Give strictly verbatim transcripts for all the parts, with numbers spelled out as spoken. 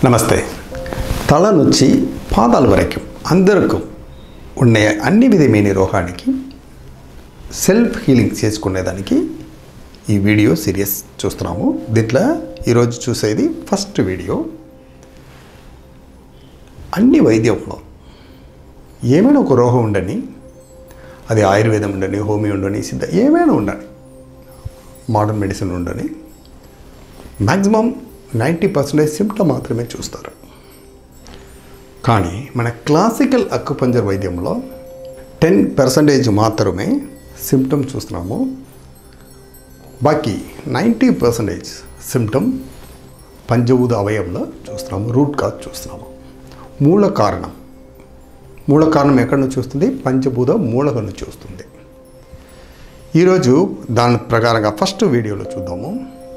నమస్తే. తల నుంచి పాదాల వరకు అందరికీ ఉన్న అన్ని విధమైన రోగానికి సెల్ఫ్ హీలింగ్ చేసుకునేదానికి ఈ వీడియో సిరీస్ చూస్తున్నాము. దీంట్లో ఈరోజు చూసేది ఫస్ట్ వీడియో. అన్ని వైద్యంలో ఏమైనా ఒక రోగం ఉండని, అది ఆయుర్వేదం ఉండని, హోమియో ఉండని, సిద్ధ ఏమైనా ఉండని, మోడర్న్ మెడిసిన్ ఉండని, మ్యాక్సిమం నైంటీ పర్సెంటేజ్ సిమ్టమ్ మాత్రమే చూస్తారు. కానీ మన క్లాసికల్ అక్యుపంక్చర్ వైద్యంలో టెన్ పర్సెంటేజ్ మాత్రమే సిమ్టమ్ చూస్తున్నాము. బాకీ నైంటీ పర్సెంటేజ్ సిమ్టమ్ పంచభూత అవయవంలో చూస్తున్నాము, రూట్ కాజ్ చూస్తున్నాము. మూల కారణం మూల కారణం ఎక్కడి నుంచి వస్తుంది? పంచభూత మూలక నుంచి వస్తుంది. ఈరోజు దాని ప్రకారంగా ఫస్ట్ వీడియోలో చూద్దాము.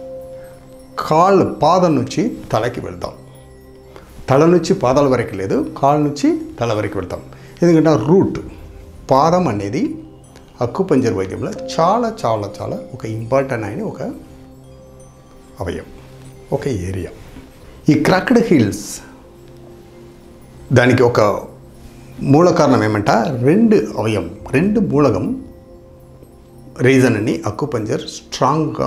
కాళ్ళు పాదం నుంచి తలకి వెళ్తాం. తల నుంచి పాదాల వరకు లేదు, కాళ్ళ నుంచి తల వరకు వెళ్తాం. ఎందుకంటే రూట్ పాదం అనేది అక్యుపంక్చర్ వైద్యంలో చాలా చాలా చాలా ఒక ఇంపార్టెంట్ అయిన ఒక అవయవం, ఒక ఏరియా. ఈ క్రాక్డ్ హీల్స్ దానికి ఒక మూల కారణం ఏమంట, రెండు అవయవం, రెండు మూలకం రీజన్ అని అక్యుపంక్చర్ స్ట్రాంగ్గా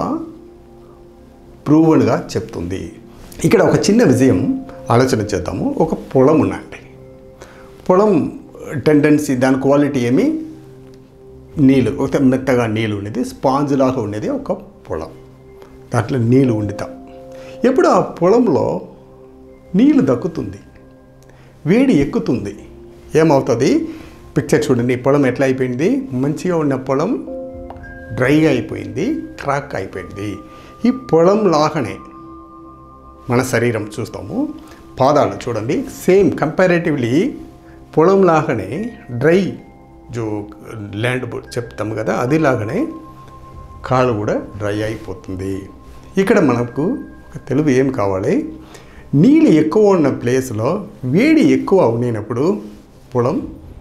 ప్రూవన్గా చెప్తుంది. ఇక్కడ ఒక చిన్న విజయం ఆలోచన చేద్దాము. ఒక పొలం ఉందండి. పొలం టెండెన్సీ, దాని క్వాలిటీ ఏమి, నీళ్ళు, ఒక మెత్తగా నీళ్ళు ఉండేది, స్పాంజ్ లాగా ఉండేది ఒక పొలం. దాంట్లో నీళ్ళు ఉండితాం. ఎప్పుడు ఆ పొలంలో నీళ్ళు దక్కుతుంది, వేడి ఎక్కుతుంది, ఏమవుతుంది? పిక్చర్ చూడండి. పొలం ఎట్లా అయిపోయింది? మంచిగా ఉన్న పొలం డ్రైగా అయిపోయింది, క్రాక్ అయిపోయింది. ఈ పొలం లాగానే మన శరీరం చూస్తాము. పాదాలు చూడండి, సేమ్ కంపారేటివ్లీ పొలం లాగానే డ్రై జో ల్యాండ్ చెప్తాము కదా, అది లాగానే కాళ్ళు కూడా డ్రై అయిపోతుంది. ఇక్కడ మనకు ఒక తెలుగు ఏం కావాలి? నీళ్ళు ఎక్కువ ఉన్న ప్లేస్లో వేడి ఎక్కువ ఉన్నప్పుడు పొలం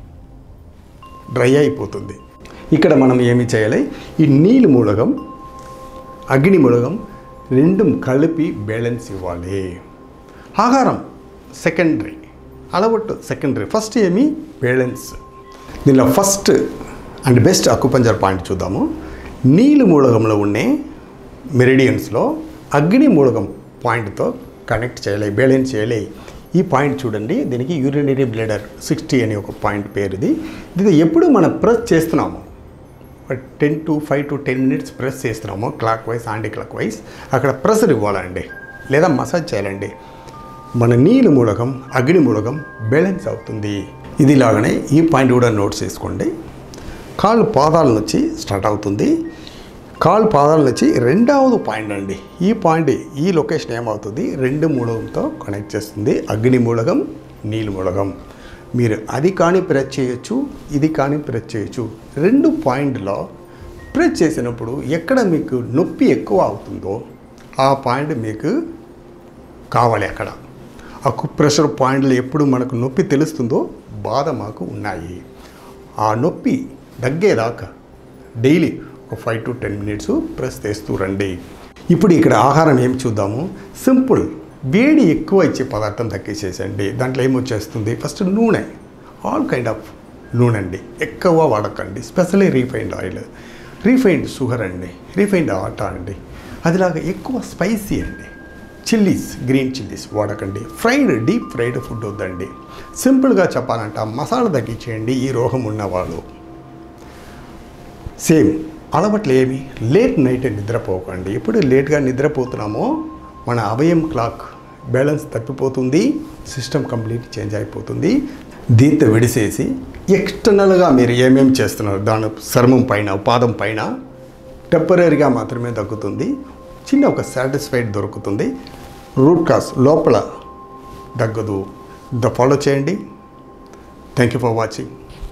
డ్రై అయిపోతుంది. ఇక్కడ మనం ఏమి చేయాలి? ఈ నీళ్ళు మూలకం, అగ్ని మూలకం రెండు కలిపి బ్యాలెన్స్ ఇవ్వాలి. ఆహారం సెకండరీ, అలవాటు సెకండరీ, ఫస్ట్ ఏమి బ్యాలెన్స్. దీనిలో first and best acupuncture point చూద్దాము. నీళ్ళు మూలకంలో ఉండే మెరిడియన్స్లో అగ్ని మూలకం పాయింట్తో కనెక్ట్ చేయాలి, బ్యాలెన్స్ చేయాలి. ఈ పాయింట్ చూడండి. దీనికి యూరినరీ బ్లడర్ సిక్స్టీ అనే ఒక పాయింట్ పేరు. ఇది ఇది ఎప్పుడు మనం ప్రెస్ చేస్తున్నాము, ten to five to ten minutes press చేస్తున్నాము, clockwise anticlockwise. అక్కడ ప్రెషర్ ఇవ్వాలండి, లేదా మసాజ్ చేయాలండి. మన నీళ్ళు మూలకం, అగ్ని మూలకం బ్యాలెన్స్ అవుతుంది. ఇది లాగానే ఈ పాయింట్ కూడా నోట్ చేసుకోండి. కాళ్ళు పాదాల నుంచి స్టార్ట్ అవుతుంది. కాళ్ళు పాదాల నుంచి రెండవది పాయింట్ అండి. ఈ పాయింట్, ఈ లొకేషన్ ఏమవుతుంది? రెండు మూలకంతో కనెక్ట్ చేస్తుంది. అగ్ని మూలకం, నీళ్ళు మూలకం. మీరు అది కానీ ప్రెస్ చేయొచ్చు, ఇది కానీ ప్రెస్ చేయొచ్చు. రెండు పాయింట్లో ప్రెస్ చేసినప్పుడు ఎక్కడ మీకు నొప్పి ఎక్కువ అవుతుందో ఆ పాయింట్ మీకు కావాలి. అక్కడ అక్యుప్రెషర్ పాయింట్లు ఎప్పుడు మనకు నొప్పి తెలుస్తుందో బాధ మాకు ఉన్నాయి. ఆ నొప్పి తగ్గేదాకా డైలీ ఒక five to ten minutes press చేస్తూ రండి. ఇప్పుడు ఇక్కడ ఆహారం ఏం చూద్దాము. సింపుల్, వేడి ఎక్కువ ఇచ్చే పదార్థం తగ్గించేసండి. దాంట్లో ఏమొచ్చేస్తుంది? ఫస్ట్ నూనె, ఆల్ కైండ్ ఆఫ్ నూనె అండి ఎక్కువ వాడకండి. Specially refined oil, refined sugar అండి, రీఫైండ్ ఆటా అండి. అదిలాగా ఎక్కువ స్పైసీ అండి, చిల్లీస్, గ్రీన్ చిల్లీస్ వాడకండి. ఫ్రైడ్, డీప్ ఫ్రైడ్ ఫుడ్ వద్దండి. సింపుల్గా చెప్పాలంట మసాలా తగ్గించేయండి ఈ రోగం ఉన్నవాళ్ళు. సేమ్ అలవాట్లు ఏమి? లేట్ నైట్ నిద్రపోకండి. ఎప్పుడు లేట్గా నిద్రపోతున్నామో మన అవయం క్లాక్ బ్యాలెన్స్ తప్పిపోతుంది, సిస్టమ్ కంప్లీట్ చేంజ్ అయిపోతుంది. దీంతో విడిసేసి ఎక్స్టర్నల్గా మీరు ఏమేమి చేస్తున్నారు, దాని చర్మం పైన, పాదం పైన టెంపరీగా మాత్రమే తగ్గుతుంది. చిన్న ఒక సాటిస్ఫైడ్ దొరుకుతుంది. రూట్ కాజ్ లోపల తగ్గదు. ద ఫాలో చేయండి. Thank you for watching.